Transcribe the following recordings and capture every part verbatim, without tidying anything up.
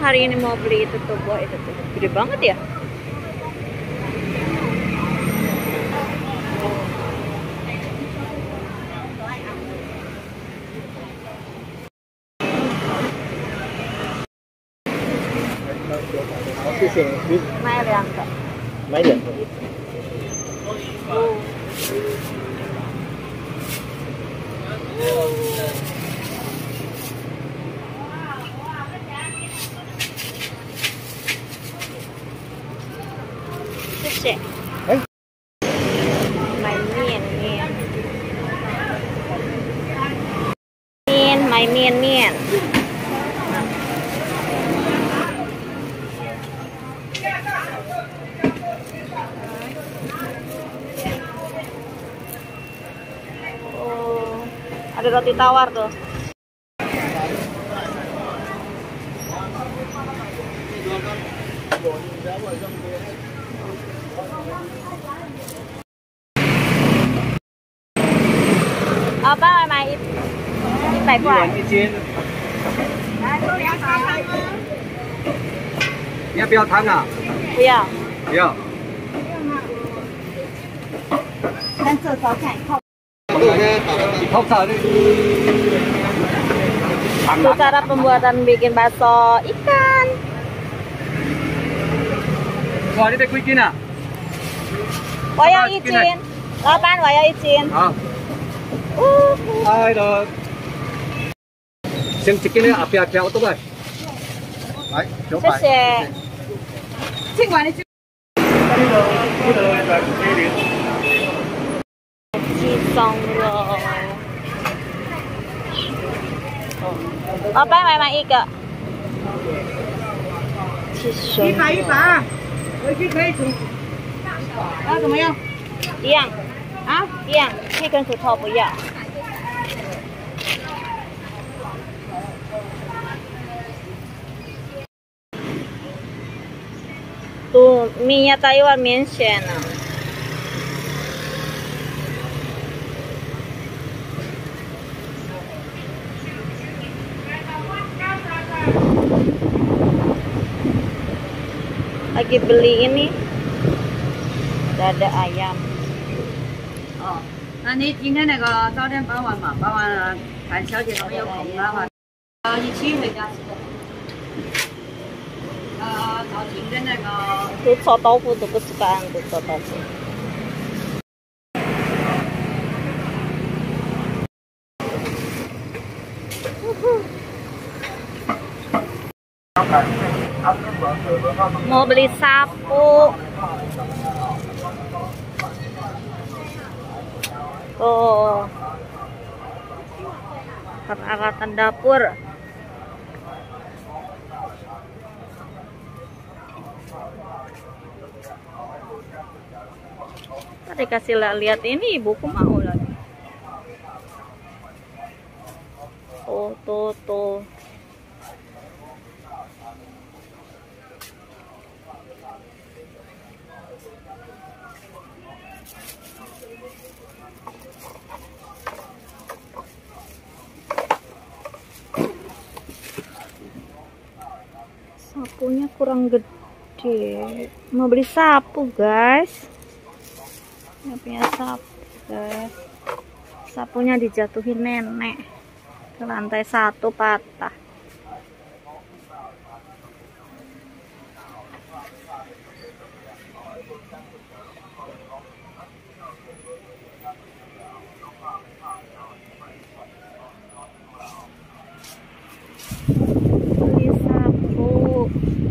hari ini mau beli itu tuh buah itu tuh. Gede banget ya. Mai两个， 买两个。 谢谢。 哎， 买面面面买面面。Oh, ada roti tawar tuh. Apa买一一百块？ 一斤。你要不要汤啊？ 不要。 不要。 但这烧菜靠。 Itu cara pembuatan bikin bakso ikan. Wah, ini teh kuikin ah? 我要一斤，老板，我要一斤。 好。哎咯，先一斤咧，后边挑倒来。来，九百。 谢谢。 尽管你。 鸡松肉。老板，买买一个。鸡松。 一百一百，回去可以煮。啊，怎么样？ 一样。 啊， 一样，这根骨头不要。Tuh, minyak Taiwan 明显了。Lagi beli ini dada ayam。 哦，那你今天那个早点包完嘛？包完了，看小姐他们有空了嘛？呃，一起回家吃的。呃，赵婷的那个。 都炒豆腐都不是干的，炒豆腐。Mau beli sapu. Oh, peralatan dapur. Tadi kasih lihat ini, ibuku mau lagi. Tuh, tuh, tuh. Sapunya kurang gede. Mau beli sapu, guys. Ini punya sapu, guys. Sapunya dijatuhin nenek ke lantai satu, patah. Beli sapu.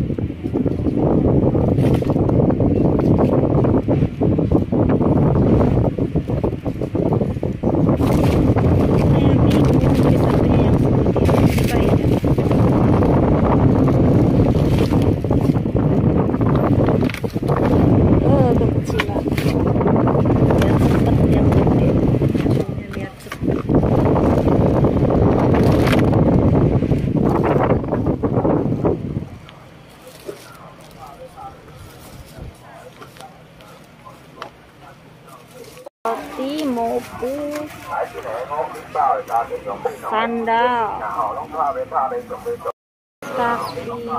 Roti maupun sandal. Tapi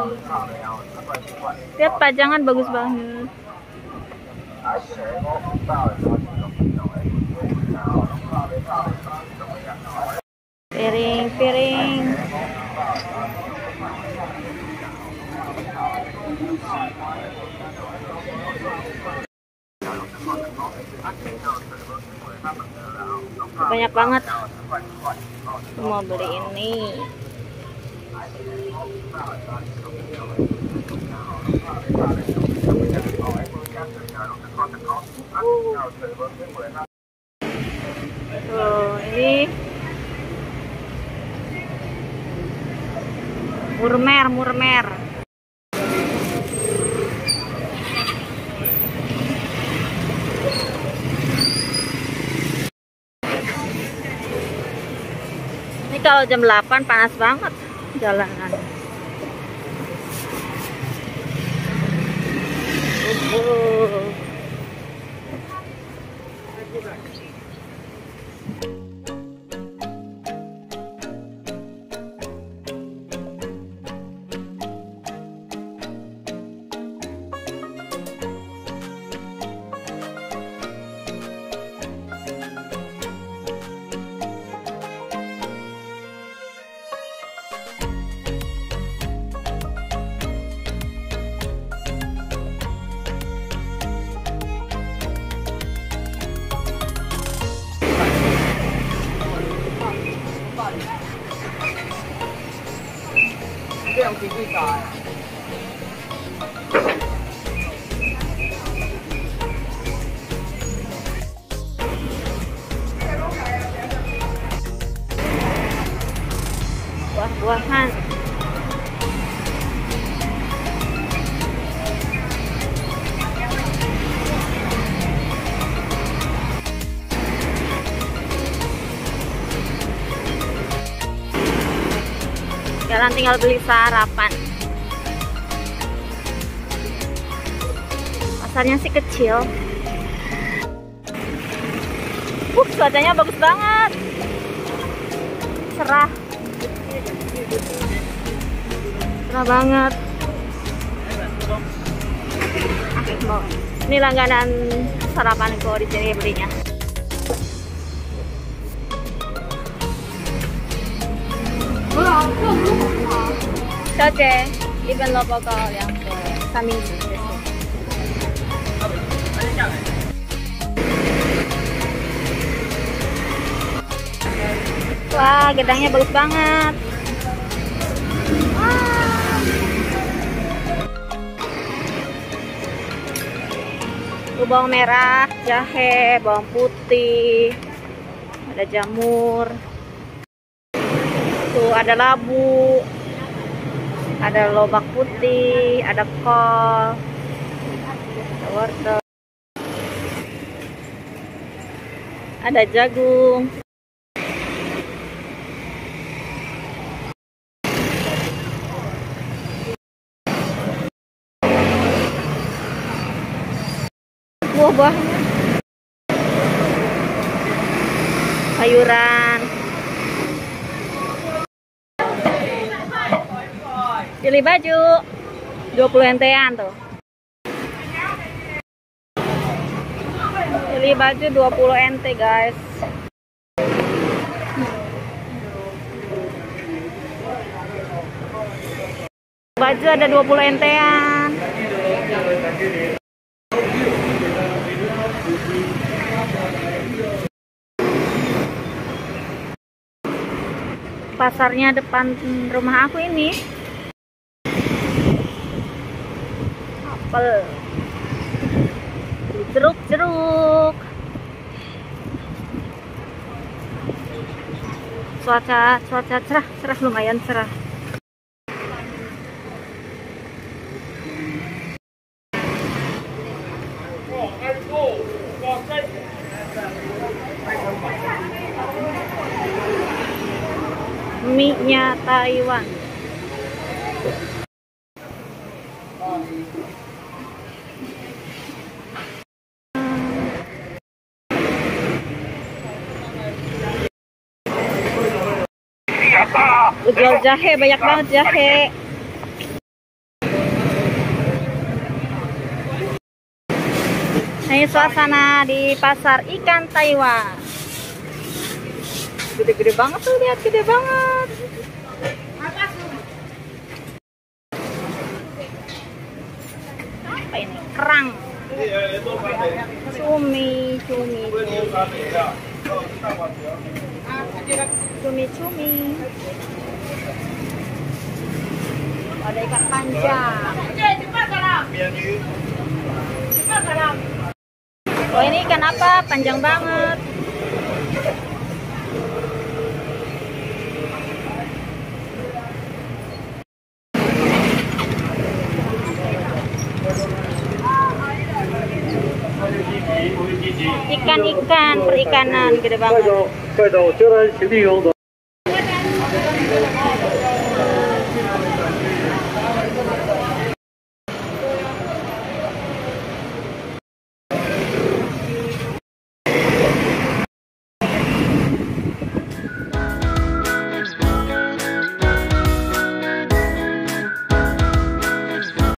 lihat pajangan bagus banget. Piring-piring. Banyak banget. Aku mau beli ini. Tuh, ini murmer, murmer. Ini kalau jam delapan panas banget jalanan. Uh. Buah-buahan. Sekarang tinggal beli sarapan. Pasarnya sih kecil. Uh, cuacanya bagus banget. Cerah. Cerah banget. Ini langganan sarapan kok di sini belinya.小姐，一份萝卜糕，两个三明治，谢谢。 Wah, gedangnya bagus banget. Wah. Tuh bawang merah, jahe, bawang putih, ada jamur. Tuh ada labu, ada lobak putih, ada kol, ada wortel, ada jagung. Buah-buahnya, sayuran. Pilih baju dua puluh entean tuh. Pilih baju dua puluh ente, guys. Baju ada dua puluh entean. Pasarnya depan rumah aku ini. Apel, jeruk-jeruk. Cuaca cuaca cerah, cerah lumayan cerah. Mie-nya Taiwan. Jual jahe, banyak banget jahe. Ini suasana di pasar ikan Taiwan. Gede-gede banget tuh, lihat gede banget. Apa ini? Kerang. Cumi, cumi, cumi. Cumi-cumi. Ada ikan panjang. Oh, ini ikan apa? Panjang banget. Ikan-ikan perikanan gede banget.